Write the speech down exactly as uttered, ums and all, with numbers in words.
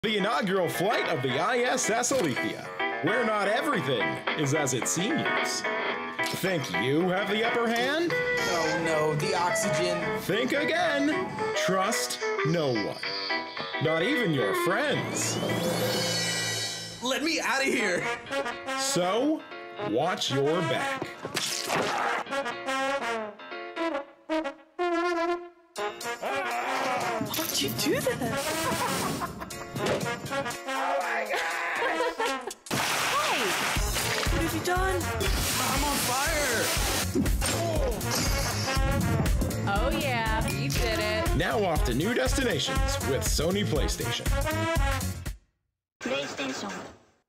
The inaugural flight of the I S S Alethea, where not everything is as it seems. Think you have the upper hand? Oh no, the oxygen. Think again. Trust no one. Not even your friends. Let me out of here. So, watch your back. Why'd you do that? Oh my God! Hey! What have you done? I'm on fire. Oh yeah, you did it. Now off to new destinations with Sony PlayStation.